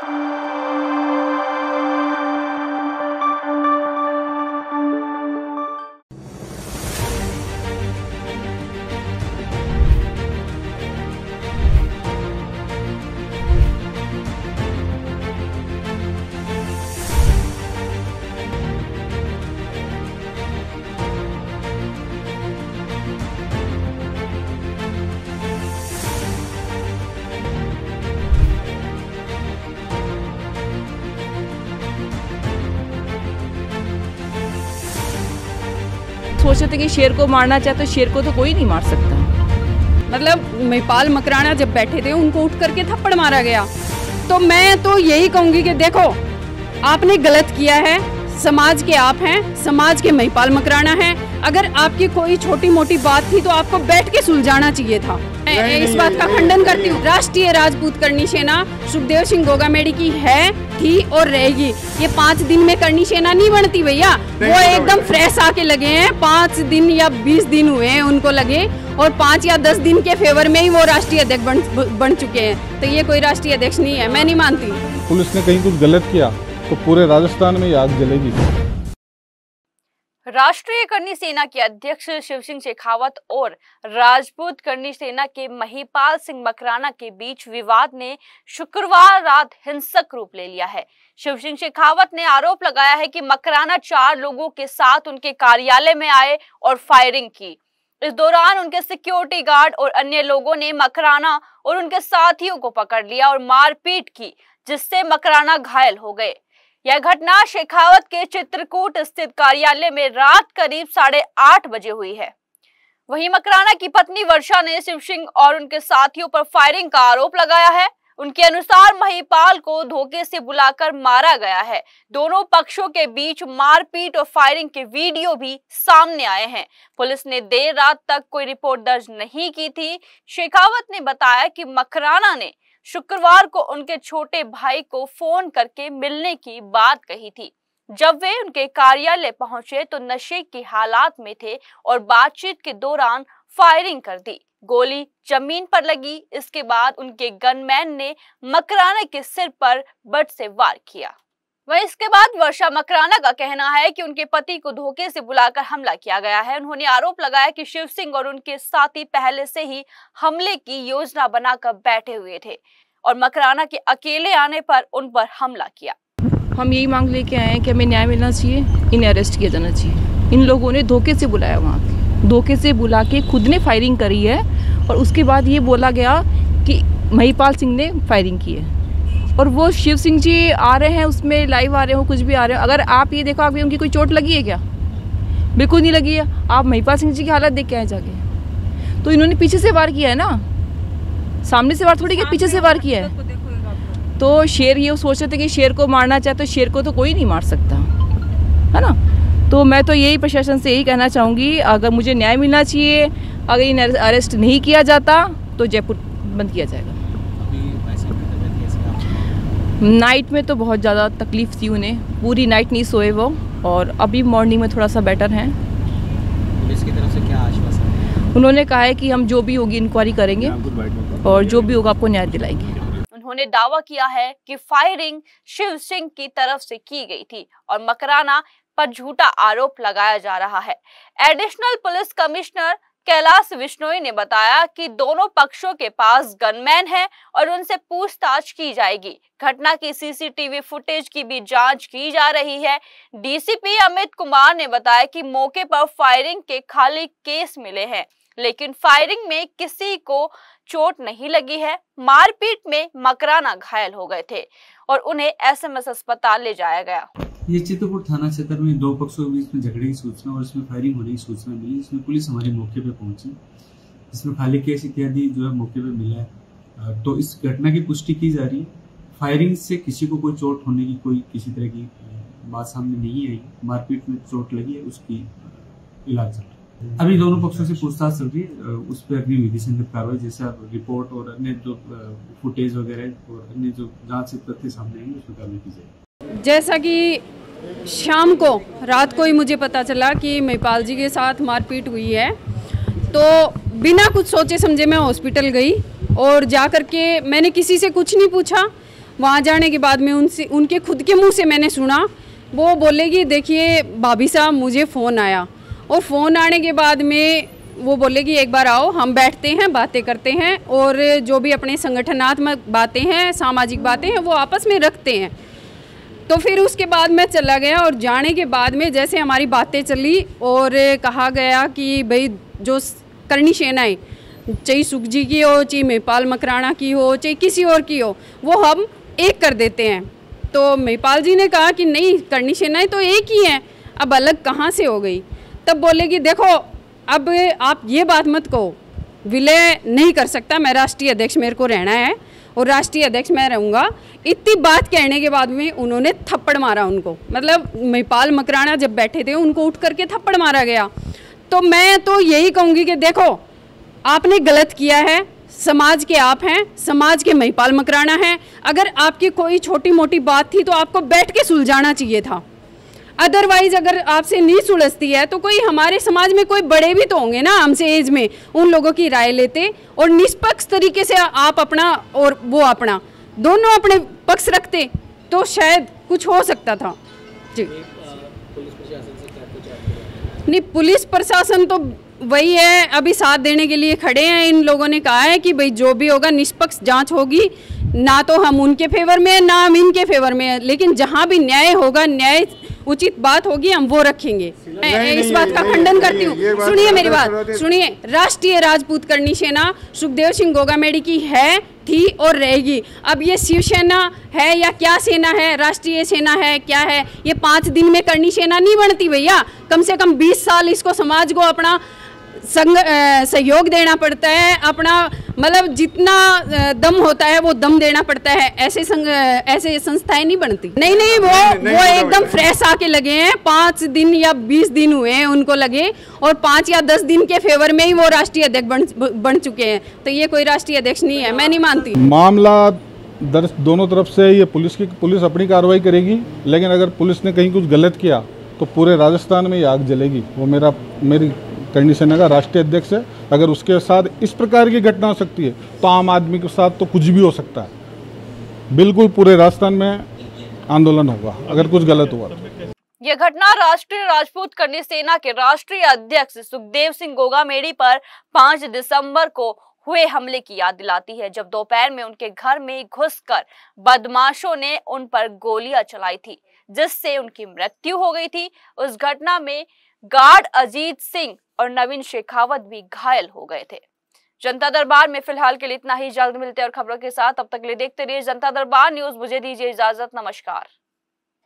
सोचे थे कि शेर को मारना चाहे तो शेर को तो कोई नहीं मार सकता। मतलब महिपाल मकराना जब बैठे थे उनको उठ करके थप्पड़ मारा गया। तो मैं तो यही कहूंगी कि देखो आपने गलत किया है, समाज के आप हैं, समाज के महिपाल मकराना हैं। अगर आपकी कोई छोटी मोटी बात थी तो आपको बैठ के सुलझाना चाहिए था। मैं इस बात का खंडन करती हूँ। राष्ट्रीय राजपूत करनी सेना सुखदेव सिंह गोगामेडी की है, थी और रहेगी। ये 5 दिन में करनी सेना नहीं बनती भैया, वो एकदम फ्रेश आके लगे हैं। 5 दिन या 20 दिन हुए हैं उनको लगे, और 5 या 10 दिन के फेवर में ही वो राष्ट्रीय अध्यक्ष बन चुके हैं। तो ये कोई राष्ट्रीय अध्यक्ष नहीं है, मैं नहीं मानती। पुलिस ने कहीं कुछ गलत किया तो पूरे राजस्थान में आग जलेगी। राष्ट्रीय करनी सेना के अध्यक्ष शिव सिंह शेखावत और राजपूत करनी सेना के महिपाल सिंह मकराना के बीच विवाद ने शुक्रवार रात हिंसक रूप ले लिया है। शिव सिंह शेखावत ने आरोप लगाया है कि मकराना 4 लोगों के साथ उनके कार्यालय में आए और फायरिंग की। इस दौरान उनके सिक्योरिटी गार्ड और अन्य लोगों ने मकराना और उनके साथियों को पकड़ लिया और मारपीट की, जिससे मकराना घायल हो गए। यह घटना शेखावत के चित्रकूट स्थित कार्यालय में रात करीब 8:30 बजे हुई है। वहीं मकराना की पत्नी वर्षा ने शिव सिंह और उनके साथियों पर फायरिंग का आरोप लगाया है। उनके अनुसार महिपाल को धोखे से बुलाकर मारा गया है। दोनों पक्षों के बीच मारपीट और फायरिंग के वीडियो भी सामने आए हैं। पुलिस ने देर रात तक कोई रिपोर्ट दर्ज नहीं की थी। शेखावत ने बताया कि मकराना ने शुक्रवार को उनके छोटे भाई को फोन करके मिलने की बात कही थी। जब वे उनके कार्यालय पहुंचे तो नशे की हालात में थे और बातचीत के दौरान फायरिंग कर दी। गोली जमीन पर लगी। इसके बाद उनके गनमैन ने मकराना के सिर पर बट से वार किया। वहीं इसके बाद वर्षा मकराना का कहना है कि उनके पति को धोखे से बुलाकर हमला किया गया है। उन्होंने आरोप लगाया कि शिव सिंह और उनके साथी पहले से ही हमले की योजना बनाकर बैठे हुए थे और मकराना के अकेले आने पर उन पर हमला किया। हम यही मांग लेके आए हैं कि हमें न्याय मिलना चाहिए, इन्हें अरेस्ट किया जाना चाहिए। इन लोगों ने धोखे से बुलाया, वहाँ पे धोखे से बुला के खुद ने फायरिंग करी है और उसके बाद ये बोला गया कि महिपाल सिंह ने फायरिंग की है। और वो शिव सिंह जी आ रहे हैं, उसमें लाइव आ रहे हो, कुछ भी आ रहे हो। अगर आप ये देखो अभी उनकी कोई चोट लगी है क्या? बिल्कुल नहीं लगी है। आप महिपाल सिंह जी की हालत देख के आए जाके। तो इन्होंने पीछे से वार किया है ना, सामने से वार थोड़ी किया, पीछे से वार किया है। तो शेर ये सोच रहे थे कि शेर को मारना चाहे तो शेर को तो कोई नहीं मार सकता, है ना। तो मैं तो यही प्रशासन से यही कहना चाहूँगी, अगर मुझे न्याय मिलना चाहिए। अगर इन्हें अरेस्ट नहीं किया जाता तो जयपुर बंद किया जाएगा। नाइट में तो बहुत ज़्यादा तकलीफ थी उन्हें, पूरी नाइट नहीं सोए वो, और अभी मॉर्निंग में थोड़ा सा बेटर हैं। पुलिस की तरफ से क्या आश्वासन है? उन्होंने कहा है कि हम जो भी होगी इंक्वायरी करेंगे और जो भी होगा आपको न्याय दिलाएंगे। उन्होंने दावा किया है कि फायरिंग शिव सिंह की तरफ से की गई थी और मकराना पर झूठा आरोप लगाया जा रहा है। Additional police commissioner Kailash Vishnoi ने बताया कि दोनों पक्षों के पास गनमैन है और उनसे पूछताछ की जाएगी। घटना की सीसीटीवी फुटेज की भी जांच की जा रही है। डीसीपी अमित कुमार ने बताया कि मौके पर फायरिंग के खाली केस मिले हैं, लेकिन फायरिंग में किसी को चोट नहीं लगी है। मारपीट में मकराना घायल हो गए थे और उन्हें एसएमएस अस्पताल ले जाया गया। ये चित्रकूट थाना क्षेत्र में 2 पक्षों के बीच में झगड़े की सूचना और इसमें फायरिंग होने की सूचना मिली। इसमें पुलिस हमारे मौके पे पहुंची, इसमें खाली केस इत्यादि जो है मौके पे मिला है। तो इस घटना की पुष्टि की जा रही है। फायरिंग से किसी को कोई चोट होने की कोई किसी तरह की बात सामने नहीं आई। मारपीट में चोट लगी है, उसकी इलाज चल रहा है। अभी दोनों पक्षों से पूछताछ चल रही है, उस पर अगली विधि संगत कार्रवाई जैसे रिपोर्ट और अन्य जो फुटेज वगैरह और अन्य जो जांच से तथ्य सामने आएंगे उसमें कार्रवाई की जाएगी। जैसा कि शाम को रात को ही मुझे पता चला कि महिपाल जी के साथ मारपीट हुई है, तो बिना कुछ सोचे समझे मैं हॉस्पिटल गई और जा कर के मैंने किसी से कुछ नहीं पूछा। वहाँ जाने के बाद में उनसे, उनके खुद के मुंह से मैंने सुना, वो बोले कि देखिए भाभी साहब मुझे फ़ोन आया, और फ़ोन आने के बाद में वो बोले कि एक बार आओ, हम बैठते हैं, बातें करते हैं, और जो भी अपने संगठनात्मक बातें हैं, सामाजिक बातें हैं, वो आपस में रखते हैं। तो फिर उसके बाद मैं चला गया, और जाने के बाद में जैसे हमारी बातें चली और कहा गया कि भाई जो करनी सेनाएं, चाहे सुख जी की हो, चाहे महिपाल मकराना की हो, चाहे किसी और की हो, वो हम एक कर देते हैं। तो महिपाल जी ने कहा कि नहीं, करनी सेनाएं तो एक ही हैं, अब अलग कहाँ से हो गई। तब बोले कि देखो अब आप ये बात मत कहो, विलय नहीं कर सकता, मैं राष्ट्रीय अध्यक्ष मेरे को रहना है और राष्ट्रीय अध्यक्ष मैं रहूँगा। इतनी बात कहने के बाद में उन्होंने थप्पड़ मारा उनको, मतलब महिपाल मकराना जब बैठे थे उनको उठ करके थप्पड़ मारा गया। तो मैं तो यही कहूँगी कि देखो आपने गलत किया है, समाज के आप हैं, समाज के महिपाल मकराना हैं। अगर आपकी कोई छोटी मोटी बात थी तो आपको बैठ के सुलझाना चाहिए था, अदरवाइज अगर आपसे नहीं सुलझती है तो कोई हमारे समाज में कोई बड़े भी तो होंगे ना हमसे एज में, उन लोगों की राय लेते और निष्पक्ष तरीके से आप अपना और वो अपना दोनों अपने पक्ष रखते तो शायद कुछ हो सकता था। जी नहीं, पुलिस प्रशासन तो वही है, अभी साथ देने के लिए खड़े हैं। इन लोगों ने कहा है कि भाई जो भी होगा निष्पक्ष जांच होगी, ना तो हम उनके फेवर में है ना हम इनके फेवर में है, लेकिन जहां भी न्याय होगा, न्याय उचित बात होगी, हम वो रखेंगे। मैं इस बात का खंडन करती हूँ। सुनिए मेरी बात, सुनिए। राष्ट्रीय राजपूत करनी सेना सुखदेव सिंह गोगामेडी की है, थी और रहेगी। अब ये शिवसेना है या क्या सेना है, राष्ट्रीय सेना है, क्या है, ये 5 दिन में करनी सेना नहीं बनती भैया। कम से कम 20 साल इसको समाज को अपना सहयोग देना पड़ता है, अपना मतलब जितना दम होता है वो दम देना पड़ता है। ऐसे संस्थाएं नहीं बनती। नहीं, वो एकदम फ्रेश आके लगे हैं, 5 दिन या 20 दिन हुए हैं उनको लगे, और 5 या 10 दिन के फेवर में ही वो राष्ट्रीय अध्यक्ष बन चुके हैं। तो ये कोई राष्ट्रीय अध्यक्ष नहीं है, मैं नहीं मानती। मामला दर्ज दोनों तरफ से, ये पुलिस अपनी कार्रवाई करेगी, लेकिन अगर पुलिस ने कहीं कुछ गलत किया तो पूरे राजस्थान में ये आग जलेगी। वो मेरी करनी सेना का राष्ट्रीय अध्यक्ष है। अगर उसके साथ इस प्रकार की घटना हो सकती है तो आम आदमी के साथ तो कुछ भी हो सकता है। बिल्कुल पूरे राजस्थान में आंदोलन होगा अगर कुछ गलत हुआ तो। यह घटना राष्ट्रीय राजपूत करनी सेना के राष्ट्रीय अध्यक्ष सुखदेव सिंह गोगामेडी पर 5 दिसंबर को हुए हमले की याद दिलाती है, जब दोपहर में उनके घर में घुसकर बदमाशों ने उन पर गोलियां चलाई थी, जिससे उनकी मृत्यु हो गई थी। उस घटना में गार्ड अजीत सिंह और नवीन शेखावत भी घायल हो गए थे। जनता दरबार में फिलहाल के लिए इतना ही। जल्द मिलते हैं और खबरों के साथ, तब तक के लिए देखते रहिए जनता दरबार न्यूज। मुझे दीजिए इजाजत, नमस्कार।